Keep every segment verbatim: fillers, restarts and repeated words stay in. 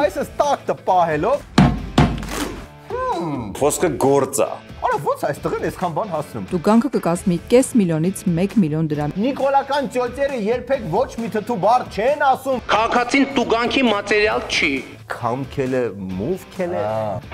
Այսս տակտը պահելով Խոսքը գործ է։ Արա ո՞նց այստեղ են այսքան բան հասնում։ Տուգանքը կկազմի կես միլիոնից մեկ միլիոն դրամ։ Նիկոլական ծյոծերը երբեք ոչ մի թթու բառ չեն ասում։ Քաղաքացին տուգանքի մատերիալ չի։ Քամքելը, մուվքելը։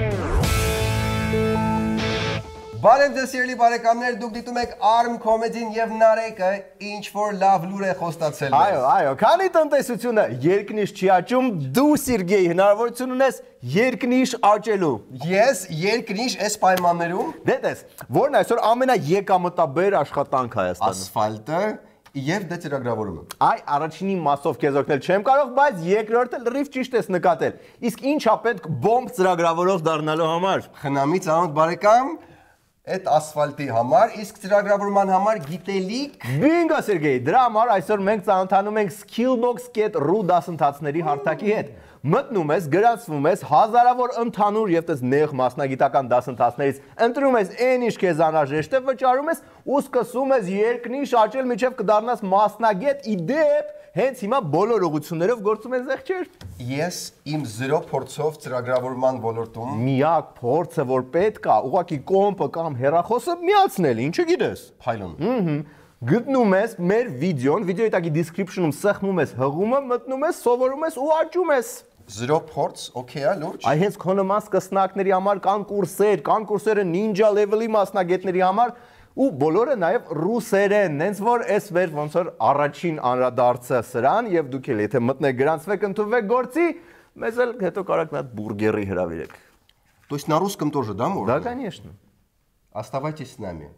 Բարև ձեզ սիրելի բարեկամներ, դուք դիտում եք Arm Comedy-ն եւ Նարեկը, ինչ որ լավ լուր է խոստացել մեզ։ Այո, այո, քանի տնտեսությունը երկնիշ չի աճում, դու Սերգեյ հնարավորություն ունես երկնիշ աճելու։ Ես երկնիշ այս պայմաններում Դե տես, որն այսօր ամենաեկամտաբեր աշխատանք Հայաստանում։ ասֆալտը եւ դե ծրագրավորումը։ Այ առաջինի մասով քեզ օգնել չեմ կարող, բայց երկրորդը լրիվ ճիշտ ես նկատել։ Իսկ ինչա պետք բոմբ ծրագրավորող դառնալու համար։ Խնամի ծանոթ բարեկամ, այդ ասֆալտի համար, իսկ ծրագրավորման համար գիտելիք։ Բինգո Սերգեյ, դրա համար այսօր մենք ծանոթանում ենք skillbox dot ru դասընթացների հարթակի հետ։ Մտնում ես, գրանցվում ես հազարավոր ընդհանուր եւ տես նեղ մասնագիտական դասընթացներից, ընտրում ես այն ինչ քեզ անհրաժեշտ է, վճարում ես ու սկսում ես երկնիշ աճել, մինչեւ կդառնաս մասնագետ, իդեպ հենց հիմա բոլոր ուղղություններով գործում են զեղչեր։ Ես իմ զրո փորձով ծրագրավորման ոլորտում Միակ փորձը, որ պետք է, ուղղակի կոմպը կամ հեռախոսը միացնել, ինչը գիտես։ փայլուն։ Գտնում ես մեր վիդեոն, վիդեոյի տակի description-ում սեղմում ես հղումը, մտնում ես, սովորում ես ու աճում ես։ Զրո փորձ, օքեյ է, լուրջ։ Այ հենց քո նման սկսնակների համար կան կուրսեր, կան կուրսերը ninja level-ի մասնագետների համար ու բոլորը նաև ռուսերեն, նենց որ էս վեր ոնց որ առաջին անդրադարձը սրան եւ դուք էլ եթե մտնեք գրանցվեք ընդունվեք գործի, մեզ էլ հետո կարաք մի հատ բուրգերի հրավիրեք։ То есть на русском тоже, да, можно? Да, конечно. Оставайтесь с нами.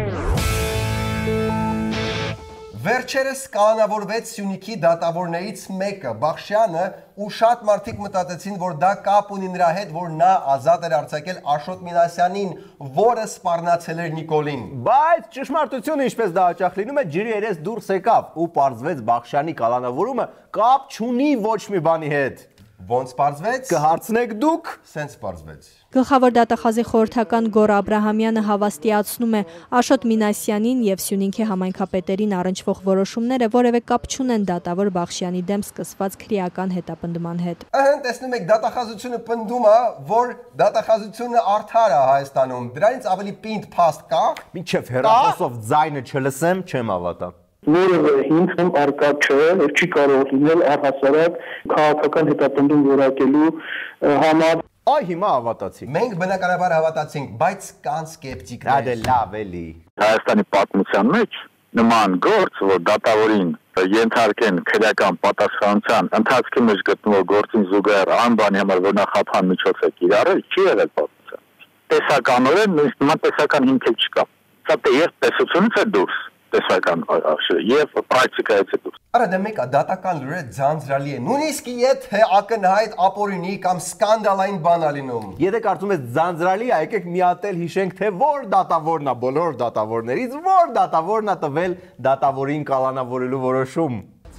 Վերջերս կանոնավորվեց Սյունիքի դատավորներից մեկը, Բախշյանը, ու շատ մարդիկ մտածեցին, որ դա կապ ունի նրա հետ, որ նա ազատ էր արձակել Աշոտ Մինասյանին, որը սպառնացել էր Նիկոլին։ Բայց ճշմարտությունը ինչպես դա հաճախ լինում է, ջրի երես դուրս եկավ ու պարզվեց Բախշյանի կալանավորումը կապ չունի ոչ մի բանի հետ։ Ոնց պարզվեց։ Կհարցնեք դուք, սենց պարզվեց։ Գլխավոր դատախազի խորհրդական Գոռ Աբրահամյանը հավաստիացնում է Աշոտ Մինասյանին եւ Սյունիքի համայնքապետերին առնչվող որոշումները որևէ կապ չունեն դատավոր Բախշյանի դեմ սկսված քրեական հետապնդման հետ։ Ըհը, տեսնում եք, դատախազությունը պնդում է, որ դատախազությունը արդար է Հայաստանում։ Դրանից ավելի պինդ փաստ կա։ մինչև հեռախոսով ձայնը չլսեմ, չեմ ավատա։ Որևէ հիմքում արկա չէ, եւ չի կարող լինել առհասարակ քաղաքական հետապնդում որակելու համար։ Այ հիմա ավատացի։ Մենք բնականաբար հավատացինք, բայց կան Դա սկեպտիկներ։ դե լավ էլի։ Հայաստանի պատմության մեջ նման գործ, որ դատավորին ենթարկեն քրեական պատասխանության ընթացքի մեջ գտնվող գործին զուգահեռ անբանի համար, որ նախապան միջոց է կիրառել, չի եղել պատմության։ Տեսականորեն նույնիսկ նման տեսական հիմք չկա։ Սա եւ տեսությունից է դուրս։ Տեսական եւ պրակտիկայից է դուրս։ Արա դե մեկը դատական լուրը ձանձրալի է։ Նույնիսկ եթե ակնհայտ ապօրինի կամ սկանդալային բան ա լինում։ Եթե կարծում ես ձանձրալի, եկեք միատել հիշենք, թե որ դատավորն է բոլոր դատավորներից, որ դատավորն է տվել դատավորին կալանավորելու որոշում։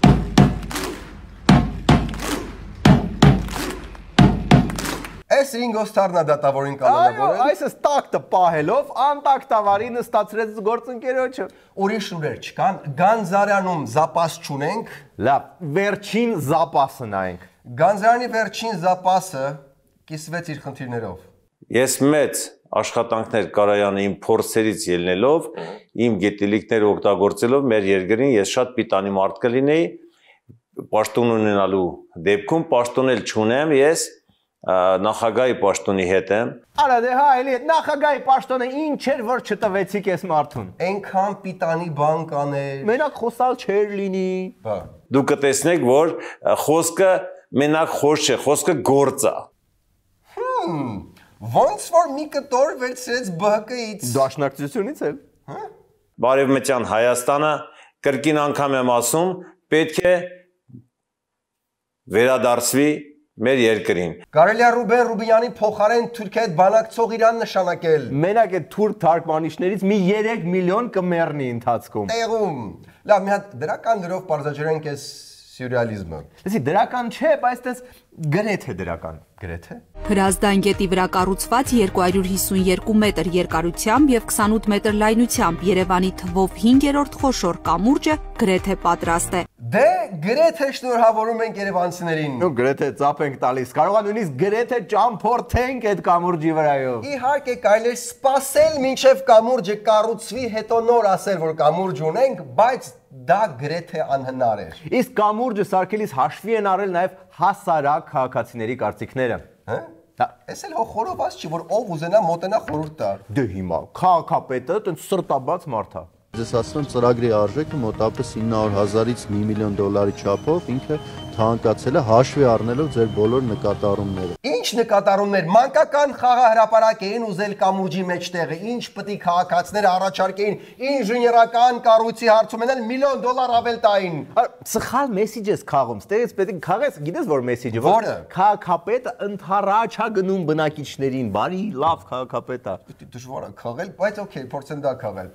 Այս Ռինգո Ստարն է դատավորին կալանավորել։ Այսս տակտը պահելով անտակտավարի նստացրեց գործընկերոջը։ Ուրիշ լուրեր չկան։ Գանձարյանում զապաս չունենք։ Լավ, վերջին զապասը նայենք։ Գանձարյանի վերջին զապասը կիսվեց իր խնդիրներով։ Ես մեծ աշխատանքներ Կարայանի իմ փորձերից ելնելով, իմ գիտելիքները օգտագործելով մեր երկրին ես շատ պիտանի մարդ կլինեի, պաշտոն ունենալու դեպքում պաշտոն էլ չունեմ ես նախագահի պաշտոնի հետ եմ։ Արա դե հա էլի նախագահի պաշտոնը ինչ էր որ չտվեցիք այս մարդուն։ Այնքան պիտանի բան կաներ։ Մենակ խոսալ չէր լինի։ Բա։ Դուք կտեսնեք, որ խոսքը մենակ խոսք չէ, խոսքը գործ է։ Հմ, ոնց որ մի կտոր վերցրեց B H K-ից։ Դաշնակցությունից էլ։ Հա։ Բարևմտյան Հայաստանը կրկին անգամ եմ ասում, պետք է վերադարձվի մեր երկրին։ Կարելի է Ռուբեն Ռուբինյանի փոխարեն Թուրքիա հետ բանակցող Իրան նշանակել։ Մենակ այդ թուրք թարգմանիչներից մի երեք միլիոն կմեռնի ընթացքում։ Տեղում։ Լավ, մի հատ դրական դրով բարձրացրենք այս սյուրռեալիզմը։ Լսի, դրական չէ, բայց այդպես գրեթե դրական։ Գրեթե։ Հրազդան գետի վրա կառուցված երկու հարյուր հիսունյերկու մետր երկարությամբ եւ քսանութ մետր լայնությամբ Երևանի թվով հինգերորդ խոշոր կամուրջը գրեթե պատրաստ է։ Դե գրեթե շնորհավորում ենք երևանցիներին։ Ու գրեթե ծափ ենք տալիս։ Կարող է նույնիսկ գրեթե ճամփորդենք այդ կամուրջի վրայով։ Իհարկե կարելի է սպասել մինչև կամուրջը կառուցվի, հետո նոր ասել, որ կամուրջ ունենք, բայց դա գրեթե անհնար է։ Իսկ կամուրջը սարքելիս հաշվի են առել նաև հասարակ քաղաքացիների կարծիքները։ Հա? Էս էլ հո խորոված չի, որ ով ուզենա մոտենա խորհուրդ տար։ Դե հիմա քաղաքապետը տենց սրտաբաց մարդ է։ Ձեզ ասում եմ ծրագրի արժեքը մոտավորապես ինը հարյուր հազարից մի միլիոն դոլարի չափով ինքը թանկացել է հաշվի առնելով ձեր բոլոր նկատառումները։ Ինչ նկատառումներ, մանկական խաղահրապարակ էին ուզել կամուրջի մեջտեղը, ինչ պետք է քաղաքացիները առաջարկեին, ինժեներական կառույցի հարցում են միլիոն դոլար ավել տային։ Սխալ մեսեջ ես քաղում, ստեղից պետք է քաղես, գիտես որ մեսեջը, որը քաղաքապետը ընդառաջ է գնում բնակիչներին, բարի, լավ քաղաքապետ է։ Դժվար է քաղել, բայց օքեյ, փորձեմ դա քաղել։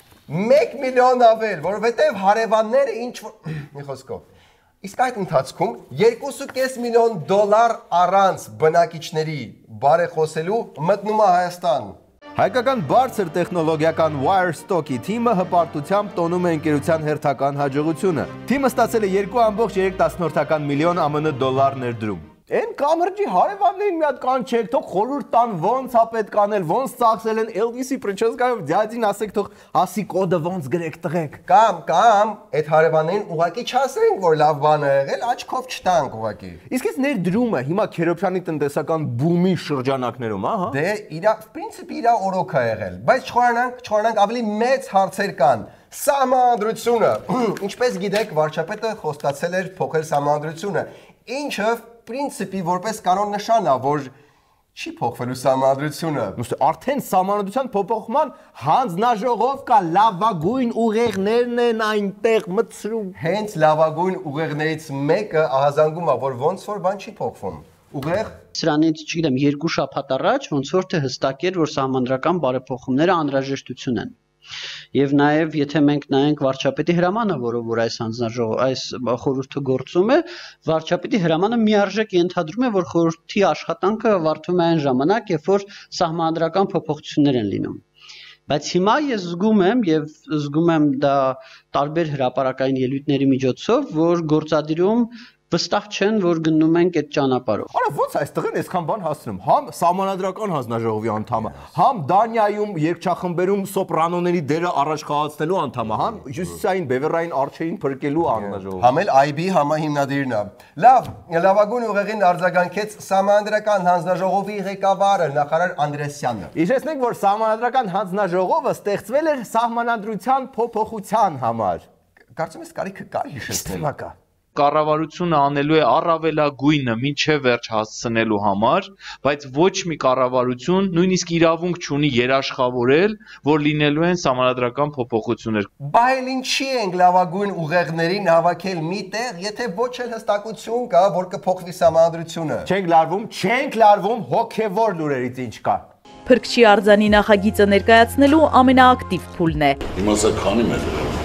մեկ միլիոն ավել, որովհետև հարևանները ինչ որ մի խոսքով իսկ այդ ընթացքում երկու կես միլիոն դոլար առանց բնակիչների բարեխոսելու մտնում է Հայաստան։ Հայկական բարձր տեխնոլոգիական Wirestock-ի թիմը հպարտությամբ տոնում է ընկերության հերթական հաջողությունը։ Թիմը ստացել է երկու կόμma երեք միլիոն ԱՄՆ դոլար ներդրում։ Այն կամրջի հարևաններին մի հատ կանչեք, թող խորհուրդ տան ոնց է պետք անել, ոնց ծախսել են Elvis-ի պրինչեսկայով դյադին ասեք թող ասի կոդը ոնց գրեք տղեք։ Կամ կամ այդ հարևաններին ուղակի չասենք, որ լավ բան է եղել, աչքով չտանք ուղակի։ Իսկ այս ներդրումը հիմա Քերոփյանի տնտեսական բումի շրջանակներում, ահա։ Դե իր պրինցիպի իր օրոք է եղել, բայց չխորանանք, չխորանանք ավելի մեծ հարցեր կան։ Սահմանադրությունը, ինչպես գիտեք, վարչապետը խոստացել էր փոխել սահմանադրությունը, ինչը պրինցիպի որպես կանոն նշան է, որ չի փոխվելու սահմանադրությունը։ Արդեն սահմանադրության փոփոխման հանձնաժողով կա, լավագույն ուղեղներն են այնտեղ մտցրում։ Հենց լավագույն ուղեղներից մեկը ահազանգում է, որ ոնց որ բան չի փոխվում։ Ուղեղ Սրանից, չգիտեմ, երկու շաբաթ առաջ ոնց որ թե հստակ էր, որ սահմանադրական բարեփոխումները անհրաժեշտություն են։ Եվ նաև եթե մենք նայենք վարչապետի հրամանը, որով որ այս հանձնաժողով այս խորհուրդը գործում է, վարչապետի հրամանը միարժեք ենթադրում է, որ խորհրդի աշխատանքը վարդում է այն ժամանակ, երբ որ սահմանադրական փոփոխություններ են լինում։ Բայց հիմա ես զգում եմ եւ զգում եմ դա տարբեր հրապարակային ելույթների միջոցով, որ գործադիրում վստահ չեն, որ գնում ենք այդ ճանապարհով։ Արա ո՞նց այստեղ են այսքան բան հասնում։ Համ սահմանադրական հանձնաժողովի անդամը, համ Դանիայում երգչախմբերում սոպրանոների դերը առաջ խաղացնելու անդամը, համ հյուսիսային բևեռային արչերին փրկելու հանձնաժողով։ Համ էլ այ բի համահիմնադիրն է։ Լավ, լավագույն ուղեղին արձագանքեց սահմանադրական հանձնաժողովի ղեկավարը նախարար Անդրեսյանը։ Իհեսնենք, որ սահմանադրական հանձնաժողովը ստեղծվել էր սահմանադրության փոփոխության համար։ Կարծում ես կարիքը կար հիշեցնել։ Կառավարությունը անելու է առավելագույնը մինչև վերջ հասցնելու համար, բայց ոչ մի կառավարություն նույնիսկ իրավունք չունի երաշխավորել, որ լինելու են սահմանադրական փոփոխություններ։ Բայց ինչի ենք լավագույն ուղեղներին հավաքել մի տեղ, եթե ոչ էլ հստակություն կա, որ կփոխվի սահմանադրությունը։ Չենք լարվում, չենք լարվում հոգևոր լուրերից ինչ կա։ Փրկչի արձանի նախագիծը ներկայացնելու ամենաակտիվ փուլն է։ Հիմա սա քանի մետր է։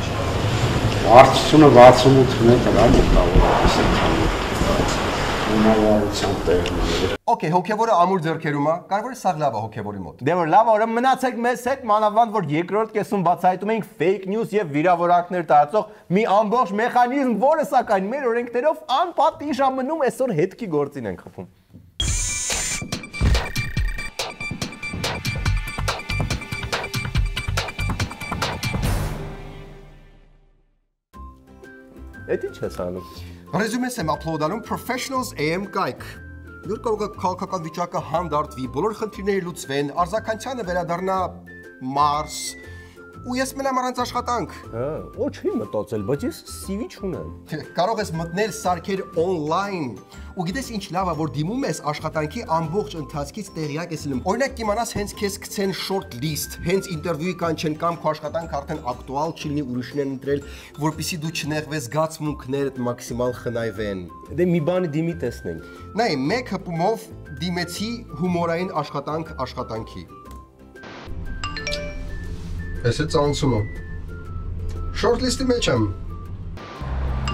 Արդյունքը վաթսունութ մետր է մոտավորապես ունավարության տեղն է։ Okay, հոգևորը ամուր ձեռքերում է, կարևորը սա լավ է հոգևորի մոտ։ Դե որ լավ, ուրեմն մնացեք մեզ հետ, մանավանդ որ երկրորդ կեսում բացահայտում ենք fake news եւ վիրավորանքներ տարածող մի ամբողջ մեխանիզմ, որը սակայն մեր օրենքներով անպատիժ է մնում, այսօր հետքի գործին ենք խփում։ Էդ ինչ ես անում։ Ռեզումես եմ upload-անում Professionals A M կայք։ Նոր կարող է քաղաքական վիճակը հանդարտվի, բոլոր խնդիրները լուծվեն, արձագանքյանը վերադառնա Մարս, ու ես մնամ առանց աշխատանք։ Հա, ոչ չի մտածել, բայց ես C V չունեմ։ Կարող ես մտնել սարքեր on-line, ու գիտես ինչ լավ է, որ դիմում ես աշխատանքի ամբողջ ընթացքից տեղյակ ես լինում։ Օրինակ կիմանաս հենց քեզ գցեն short list, հենց ինտերվյուի կանչեն կամ քո աշխատանքը արդեն ակտուալ չլինի, ուրիշն են ընտրել, որպեսզի դու չնեղվես, զգացմունքներդ մաքսիմալ խնայվեն։ Դե մի բանի դիմի տեսնենք։ Նայ, մեկ հպումով դիմեցի հումորային աշխատանք աշխատանքի։ Ես է ծանցումը։ Short list-ի մեջ եմ։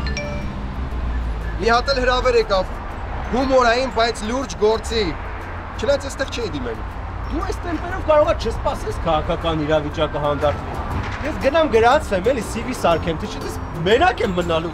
Մի հատ էլ հրավեր եկավ։ Հումորային, բայց լուրջ գործի։ Չնայած այստեղ չէի դիմել։ Դու այս տեմպերով կարող ես չսպասես քաղաքական իրավիճակը հանդարտվի։ Ես գնամ գրանցեմ, էլի սի վի սարքեմ, թե չես մենակ եմ մնալու։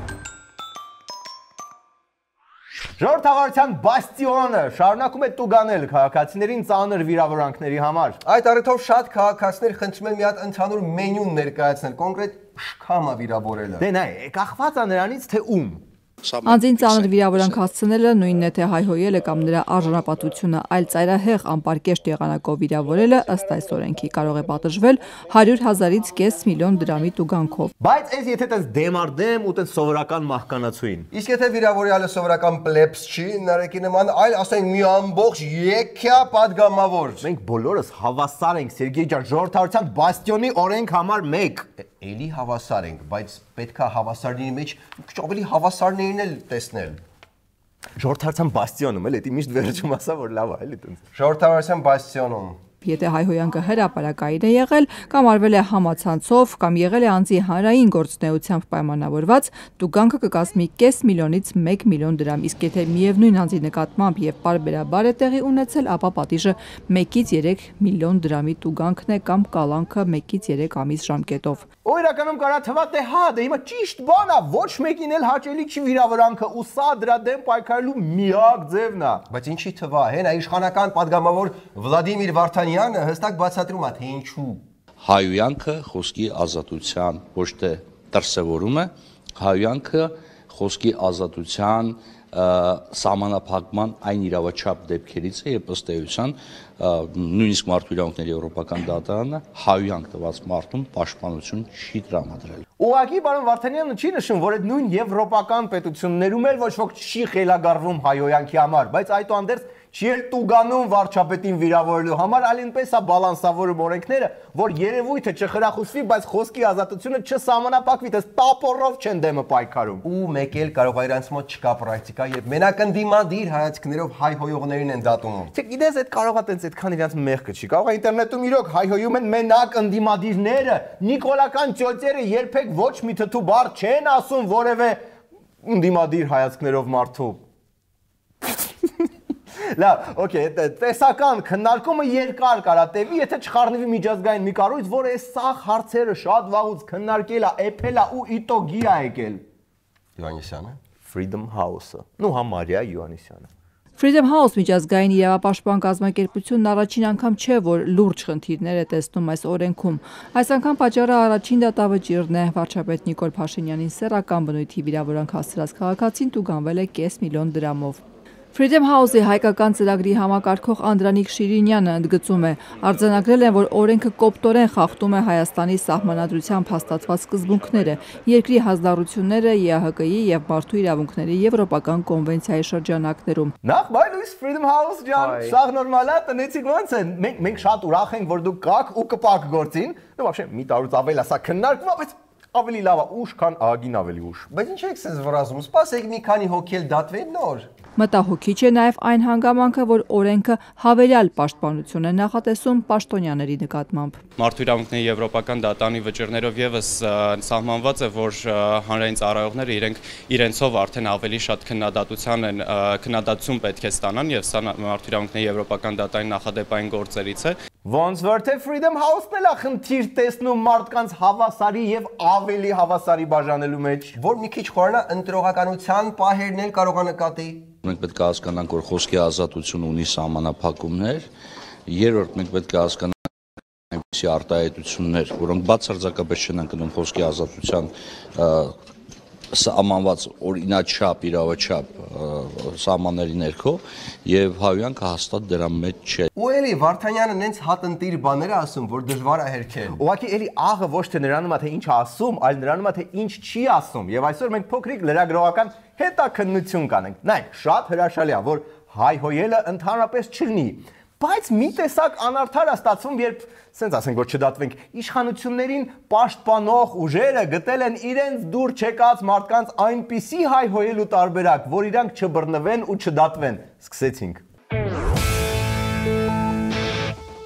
Ժողովրդավարության բաստիոնը շարունակում է տուգանել քաղաքացիներին ծանր վիրավորանքների համար։ Այդ առիթով շատ քաղաքացիներ խնդրում են մի հատ ընդհանուր մենյու ներկայացնել, կոնկրետ իշքամա վիրավորելը։ Դե նայ, կախված է նրանից թե ում։ Անձին ծանր վիրավորանք հասցնելը նույնն է թե հայհոյելը կամ նրա արժանապատվությունը, այլ ծայրահեղ անպարկեշտ եղանակով վիրավորելը ըստ այս օրենքի կարող է պատժվել հարյուր հազարից կես միլիոն դրամի տուգանքով։ Բայց այս եթե տես դեմարդեմ ու տես սովորական մահկանացուին։ Իսկ եթե վիրավորյալը սովորական պլեբս չի, նարեկի նման, այլ ասենք մի ամբողջ եքյա падգամավոր։ Մենք բոլորս հավասար ենք, Սերգեյ ջան, ժողովրդավարության բաստիոնի օրենք համար մեկ։ Էլի հավասար ենք, բայց պետք է հավասարների մեջ քիչ ավելի հավասարներին էլ տեսնել։ Ժողովրդավարության բաստիոնում էլ էդի միշտ վերջում ասա որ լավ է, էլի տենց։ Ժողովրդավարության բաստիոնում Եթե հայհոյանքը հրապարակային է եղել, կամ արվել է համացանցով, կամ եղել է անձի հանրային գործունեությամբ պայմանավորված, տուգանքը կկազմի կես միլիոնից մեկ միլիոն դրամ, իսկ եթե միևնույն անձի նկատմամբ եւ պարբերաբար է տեղի ունեցել, ապա պատիժը մեկից երեք միլիոն դրամի տուգանքն է կամ կալանքը մեկից երեք ամիս ժամկետով։ Ու իրականում կարա թվա թե հա, դե հիմա ճիշտ բան է, ոչ մեկին էլ հաճելի չի վիրավորանքը, ու սա դրա դեմ պայքարելու միակ ձևն է։ Բայց ինչի թվա, հենա իշխանական падգամավոր Վլադիմիր Վարդանյանը հստակ բացատրում է, թե ինչու։ Հայոյանքը խոսքի ազատության ոչ թե դրսևորում է, հայոյանքը խոսքի ազատության սահմանափակման այն իրավաչափ դեպքերից է, երբ ըստ էության նույնիսկ մարդու իրավունքների եվրոպական դատարանը հայոյանք տված մարդուն պաշտպանություն չի տրամադրել։ Ուղղակի պարոն Վարդանյանը չի նշում, որ այդ նույն եվրոպական պետություններում էլ ոչ ոք չի խելագարվում հայոյանքի համար, բայց այդուհանդերձ չի էլ տուգանում վարչապետին վիրավորելու համար, այլ այնպես է բալանսավորում օրենքները, որ երևույթը չխրախուսվի, բայց խոսքի ազատությունը չսահմանափակվի, դες տապորով չեն դեմը պայքարում։ Ու մեկ էլ կարող է իրանց մոտ չկա պրակտիկա, եւ մենակ ընդդիմադիր հայացքներով հայհոյողներին են դատում։ Չէ, գիտես, այդ կարող է տենց այդքան իրանց մեղքը չի։ Կարող է ինտերնետում իրոք հայհոյում են մենակ ընդդիմադիրները, նիկոլական ծյոցերը երբեք ոչ մի թթու բառ չեն ասում որևէ ընդդիմադիր հայացքներով մարդու։ Լավ, օքեյ, տեսական քննարկումը երկար կարա տևի, եթե չխառնվի միջազգային մի կառույց, որը այս սաղ հարցերը շատ վաղուց քննարկել է, էփել է ու իտոգի է եկել։ Յոհաննիսյանը, Freedom House-ը, նու համարյա Յոհաննիսյանը։ Freedom House միջազգային իրավապաշտպան կազմակերպությունն առաջին անգամ չէ, որ լուրջ խնդիրներ է տեսնում այս օրենքում։ Այս անգամ պատճառը առաջին դատավճիռն է։ Վարչապետ Նիկոլ Փաշինյանին սեռական բնույթի վիրավորանք հասցրած քաղաքացին տուգանվել է կես միլիոն դրամով։ Freedom House-ի հայկական ծրագրի համակարգող Անդրանիկ Շիրինյանը ընդգծում է, արձանագրել են, որ օրենքը կոպտորեն խախտում է Հայաստանի սահմանադրությամբ հաստատված սկզբունքները, երկրի հանձնառությունները ԵԱՀԿ-ի եւ Մարդու իրավունքների եվրոպական կոնվենցիայի շրջանակներում։ Նախ բայ Լուիս Freedom House ջան, սաղ նորմալ է, տնեցիք ոնց են։ Մենք մենք շատ ուրախ ենք, որ դուք կաք ու կպակ գործին։ Դու вообще մի տարուց ավել է սա քննարկվում, բայց ավելի լավ է ուշ, քան ահագին ավելի ուշ։ Բայց ինչ եք sense վրազում, սպասեք մի քանի հոգի էլ դատվեն նոր։ Մտահոգիչ է նաև այն հանգամանքը, որ օրենքը հավելյալ պաշտպանություն է նախատեսում պաշտոնյաների նկատմամբ։ Մարդու իրավունքների եվրոպական դատարանի վճիռներով եւս սահմանված է, որ հանրային ծառայողները իրենք իրենցով արդեն ավելի շատ քննադատության են քննադատություն պետք է ստանան եւ սա մարդու իրավունքների եվրոպական դատարանի նախադեպային գործերից է։ Ոնց որ թե Freedom House-ն էլ է խնդիր տեսնում մարդկանց հավասարի եւ ավելի հավասարի բաժանելու մեջ, որ մի քիչ խորանա ընտրողականության պահերն էլ կարող է նկատի։ Մենք պետք է հասկանանք, որ խոսքի ազատությունը ունի սահմանափակումներ, երրորդ մենք պետք է հասկանանք այնպիսի արտահայտություններ, որոնք բացարձակապես չեն ընկնում խոսքի ազատության սահմանված օրինաչափ, իրավաչափ սահմանների ներքո եւ հայոյանքը հաստատ դրա մեջ չէ։ Ու էլի Վարդանյանը նենց հատնտիր բաներ է ասում, որ դժվար է հերքել։ Ուղղակի էլի աղը ոչ թե նրանում է թե ինչ ասում, այլ նրանում է թե ինչ չի ասում։ Եվ այսօր մենք փոքրիկ լրագրողական հետաքննություն կանենք։ Նայեք, շատ հրաշալի է, որ հայհոյելը ընդհանրապես չլինի, բայց մի տեսակ անարդար է ստացվում, երբ սենց ասենք, որ չդատվենք, իշխանություններին պաշտպանող ուժերը գտել են իրենց դուր չեկած մարդկանց այնպիսի հայհոյելու տարբերակ, որ իրանք չբռնվեն ու չդատվեն։ Սկսեցինք։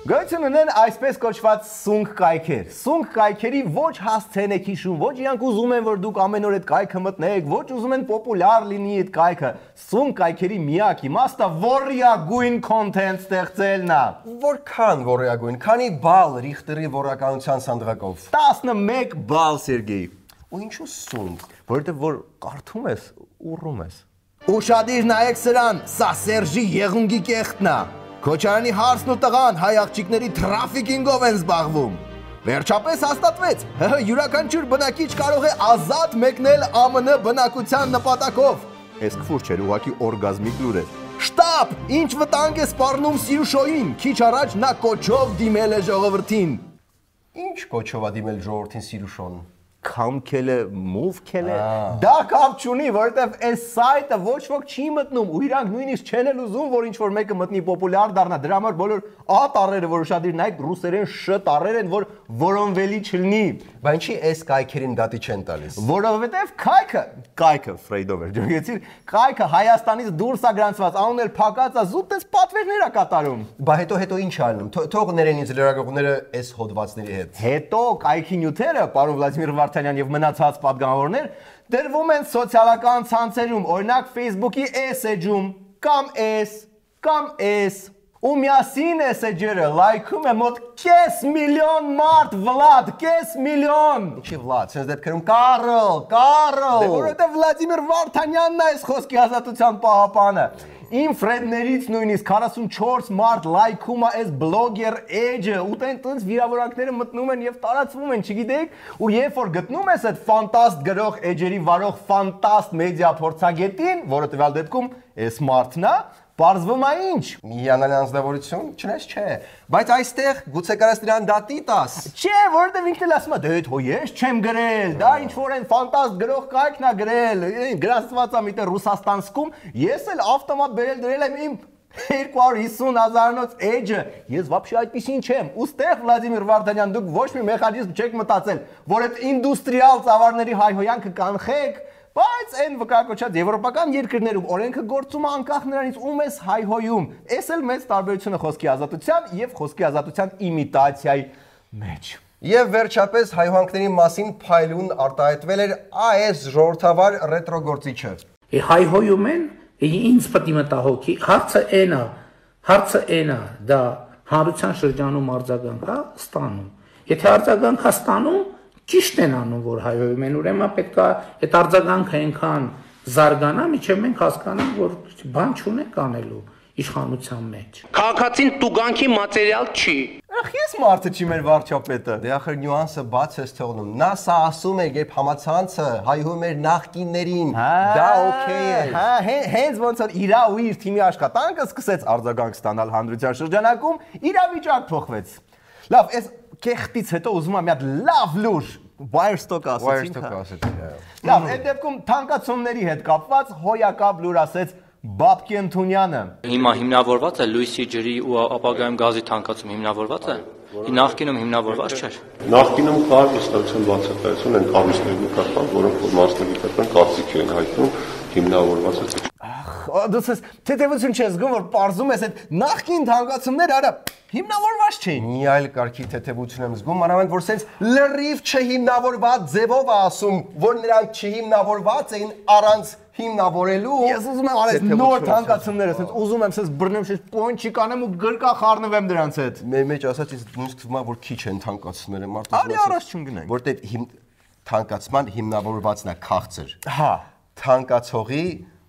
Գոյություն ունեն այսպես կոչված սունկ կայքեր։ Սունկ կայքերի ոչ հասցեն եք հիշում, ոչ իրանք ուզում են, որ դուք ամեն օր այդ կայքը մտնեք, ոչ ուզում են պոպուլյար լինի այդ կայքը։ Սունկ կայքերի միակ իմաստը որիագույն content ստեղծելն է։ Որքան որիագույն, քանի բալ Ռիխտերի որակայնության սանդղակով։ տասնմեկ բալ, Սերգեյ։ Ու ինչու սունկ։ Որովհետև որ կարդում ես, ուռում ես։ Ուշադիր նայեք սրան, սա Սերժի եղունգի կեղտն է։ Քոչարյանի հարսն ու տղան հայ աղջիկների թրաֆիկինգով են զբաղվում։ Վերջապես հաստատվեց, ՀՀ յուրաքանչյուր բնակիչ կարող է ազատ մեկնել ԱՄՆ բնակության նպատակով։ Էս քֆուր չէր, ուղղակի օրգազմիկ լուր էր։ Շտապ, ինչ վտանգ է սպառնում Սիրուշոյին, քիչ առաջ նա կոչով դիմել է ժողովրդին։ Ինչ կոչով է դիմել ժողովրդին Սիրուշոն։ Քամքել է, մուվքել է, դա կապ չունի, որովհետև այս սայթը ոչ ոք չի մտնում, ու իրանք նույնիսկ չեն էլ ուզում, որ ինչ-որ մեկը մտնի պոպուլյար դառնա, դրա համար բոլոր ա տառերը, որ ուշադիր նայեք, ռուսերեն շ տառեր են, որ որոնվելի չլինի։ Բա ինչի այս կայքերին դատի չեն տալիս։ Որովհետև կայքը, կայքը Ֆրեյդով էր ջոգեցիր, կայքը Հայաստանից դուրս է գրանցված, անուն էլ փակած է, զուտ էս պատվերներ է կատարում։ Բա հետո հետո ինչ անում։ Թող ներեն ինձ լրագրողները այս հոդվածների հետ։ Հետո կայքի նյութերը, պարոն Վլադիմիր Վարդանյան եւ մնացած պատգամավորներ դրվում են սոցիալական ցանցերում, օրինակ Facebook-ի էս էջում, կամ էս, կամ էս, ու միասին էս էջերը լայքում է մոտ կես միլիոն մարդ, Վլադ, կես միլիոն։ Ինչի Վլադ, sense դեպքերում Կարլ, Կարլ։ Դե որովհետեւ Վլադիմիր Վարդանյանն է այս խոսքի ազատության պահապանը։ Իմ ֆրենդներից նույնիսկ քառասունչորս մարդ լայքում է այս բլոգեր էջը, ու տենց վիրավորանքները մտնում են եւ տարածվում են, չգիտեք, ու երբ որ գտնում ես այդ ֆանտաստ գրող էջերի վարող ֆանտաստ մեդիա փորձագետին, որը տվյալ դեպքում այս մարդն է, պարզվում է ինչ։ Միանալ անձնավորություն, չնես չէ, բայց այստեղ գուցե կարաս դրան դատի տաս։ Չէ, որովհետև ինքն էլ ասում է, դե հո ես չեմ գրել, դա ինչ որ են ֆանտաստ գրող կայքն է գրել, գրանցված է միտեղ Ռուսաստանսկում, ես էլ ավտոմատ բերել դրել եմ իմ երկու հարյուր հիսուն հազարանոց էջը, ես вообще այդպեսին չեմ, ուստեղ Վլադիմիր Վարդանյան, դուք ոչ մի մեխանիզմ չեք մտածել, որ այդ ինդուստրիալ ծավալների հայհոյանքը կանխեք, բայց այն վկայակոչած եվրոպական երկրներում օրենքը գործում է անկախ նրանից ում ես հայհոյում, էս էլ մեծ տարբերությունը խոսքի ազատության եւ խոսքի ազատության իմիտացիայի մեջ։ Եվ վերջապես հայհոյանքների մասին փայլուն արտահայտվել էր այս ժողովրդավար ռետրոգործիչը։ Հայհոյում են, ինձ պետք է մտահոգի, հարցը այն է, հարցը այն է, դա հանրության շրջանում արձագանք է ստանում։ Եթե արձագանք է ստանում, ճիշտ են անում, որ հայհոյում են, ուրեմն պետք է այդ արձագանքը այնքան զարգանա, միջև մենք հասկանանք, որ բան չունենք անելու իշխանության մեջ։ Քաղաքացին տուգանքի մատերիալ չի։ Ախ, ես մարդը չի մեր վարչապետը։ Դե ախր նյուանսը բաց ես թողնում։ Նա սա ասում էր, երբ համացանցը հայհոյում էր նախկիններին, դա օքեյ է։ Հա, հենց ոնց որ իրա ու իր թիմի աշխատանքը սկսեց արձագանք ստանալ հանրության շրջանակում, իրավիճակ փոխվեց։ Լավ, այս կեղտից հետո ուզում եմ մի հատ լավ լուր Wirestock ասեցինք։ Wirestock ասեցինք։ Լավ, այդ դեպքում թանկացումների հետ կապված հոյակապ լուր ասեց Բաբկի Ընթունյանը։ Հիմա հիմնավորված է լույսի ջրի ու ապագայում գազի թանկացում հիմնավորված է։ Նախկինում հիմնավորված չէր։ Նախկինում կար վստահության բացակայություն են կառույցների նկատմամբ, որոնք որ մասնագիտական կարծիք են հայտնում հիմնավորված է։ Ախ, դուք ես թեթևություն չես զգում, որ պարզում ես այդ նախկին թանկացումները արա հիմնավորված չէին։ Մի այլ կարգի թեթևություն եմ զգում, մանավանդ որ սենց լրիվ չհիմնավորված ձևով է ասում, որ նրանք չհիմնավորված էին առանց հիմնավորելու։ Ես ուզում եմ արես նոր թանկացումները, սենց ուզում եմ սենց բռնեմ, սենց պոինտ չկանեմ ու գրկա խառնվեմ դրանց հետ։ Մեր մեջ ասած ինձ նույնիսկ թվում է որ քիչ են թանկացումները, մարդը Արի առաջ չգնանք։ Որտեղ թանկացման հիմնավորվածն է քաղցր։ Հա, թանկացողի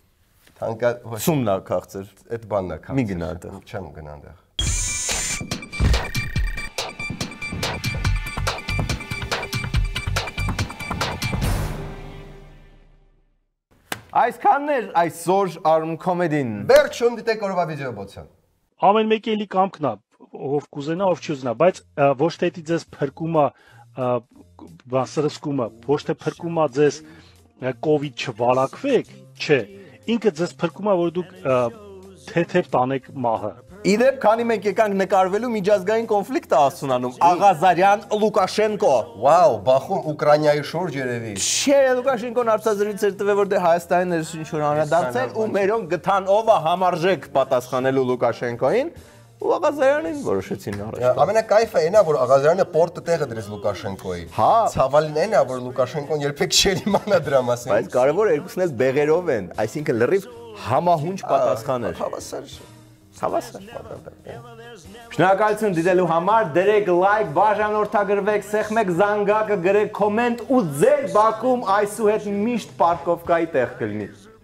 թանկա սումն է քաղցր, այդ բանն է քաղցր։ Մի գնա այդտեղ։ Չեմ գնա այդտեղ։ Այսքանն էր այսօր Արմ Կոմեդին։ Վերջում դիտեք օրվա վիդեոբոցը։ Ամեն մեկի էլի կամքն է, ով կուզենա, ով չուզենա, բայց ոչ թե դի ձեզ փրկում է բան սրսկումը, ոչ թե փրկում է ձեզ կովիդ չվալակվեք, չէ։ Ինքը ձեզ փրկում է, որ դուք թեթև տանեք մահը։ Իդեպ, քանի մենք եկանք նկարվելու միջազգային կոնֆլիկտ է ասունանում, Աղազարյան, Լուկաշենկո։ Վաու, բախում Ուկրաինայի շուրջ երևի։ Չէ, Լուկաշենկոն հարցազրույց էր տվել, որ դե Հայաստանին էր ինչ-որ անդրադարձել ու մերոնք գտան ով է համարժեք պատասխանելու Լուկաշենկոին։ ու Աղազարյանին որոշեցին առաջ։ Ամենակայֆը այնա, որ Աղազարյանը պորտը տեղը դրեց Լուկաշենկոյի։ Հա, ցավալին այնա, որ Լուկաշենկոն երբեք չէր իմանա դրա մասին։ Բայց կարևորը երկուսն էլ բեղերով են, այսինքն լրիվ համահունչ պատասխան էր։ Հավասար։ Հավասար։ Շնորհակալություն դիտելու համար, դրեք լայք, բաժանորդագրվեք, սեղմեք զանգակը, գրեք կոմենտ ու ձեր բակում այսուհետ միշտ պարկովկայի տեղ կլինի։